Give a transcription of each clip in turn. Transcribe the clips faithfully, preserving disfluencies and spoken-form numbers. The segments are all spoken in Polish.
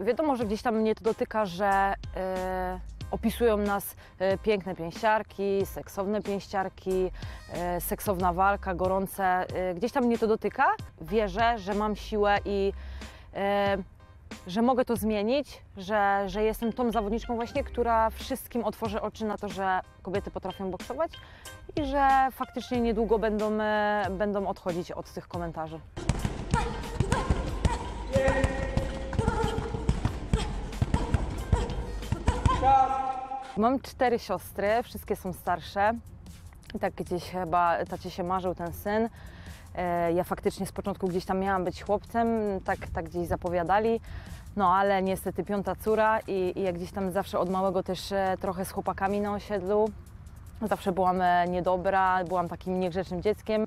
Wiadomo, że gdzieś tam mnie to dotyka, że e, opisują nas e, piękne pięściarki, seksowne pięściarki, e, seksowna walka, gorące. E, gdzieś tam mnie to dotyka. Wierzę, że mam siłę i e, że mogę to zmienić, że, że jestem tą zawodniczką właśnie, która wszystkim otworzy oczy na to, że kobiety potrafią boksować i że faktycznie niedługo będą, e, będą odchodzić od tych komentarzy. Mam cztery siostry, wszystkie są starsze. I tak gdzieś chyba tacie się marzył ten syn. Ja faktycznie z początku gdzieś tam miałam być chłopcem, tak, tak gdzieś zapowiadali. No ale niestety piąta córa i, i jak gdzieś tam zawsze od małego też trochę z chłopakami na osiedlu. Zawsze byłam niedobra, byłam takim niegrzecznym dzieckiem.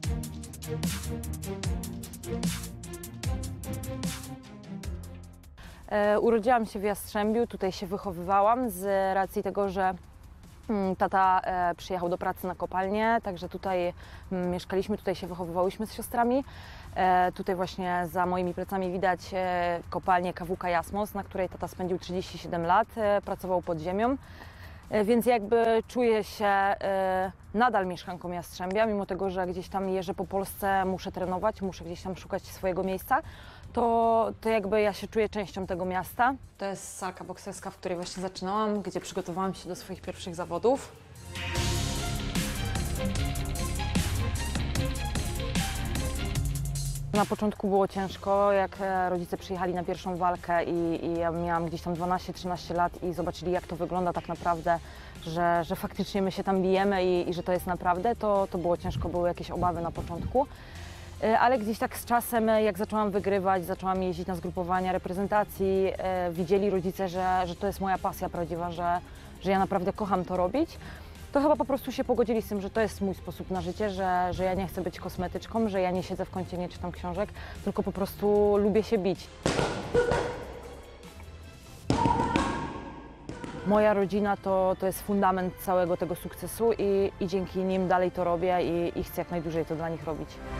Urodziłam się w Jastrzębiu, tutaj się wychowywałam z racji tego, że tata przyjechał do pracy na kopalnię, także tutaj mieszkaliśmy, tutaj się wychowywałyśmy z siostrami. Tutaj właśnie za moimi plecami widać kopalnię K W K Jasmos, na której tata spędził trzydzieści siedem lat, pracował pod ziemią. Więc jakby czuję się nadal mieszkanką Jastrzębia, mimo tego, że gdzieś tam jeżdżę po Polsce, muszę trenować, muszę gdzieś tam szukać swojego miejsca, to, to jakby ja się czuję częścią tego miasta. To jest salka bokserska, w której właśnie zaczynałam, gdzie przygotowałam się do swoich pierwszych zawodów. Na początku było ciężko, jak rodzice przyjechali na pierwszą walkę i, i ja miałam gdzieś tam dwanaście trzynaście lat i zobaczyli, jak to wygląda tak naprawdę, że, że faktycznie my się tam bijemy i, i że to jest naprawdę, to, to było ciężko, były jakieś obawy na początku. Ale gdzieś tak z czasem, jak zaczęłam wygrywać, zaczęłam jeździć na zgrupowania reprezentacji, widzieli rodzice, że, że to jest moja pasja prawdziwa, że, że ja naprawdę kocham to robić. To chyba po prostu się pogodzili z tym, że to jest mój sposób na życie, że, że ja nie chcę być kosmetyczką, że ja nie siedzę w kącie, nie czytam książek, tylko po prostu lubię się bić. Moja rodzina to, to jest fundament całego tego sukcesu i, i dzięki nim dalej to robię i, i chcę jak najdłużej to dla nich robić.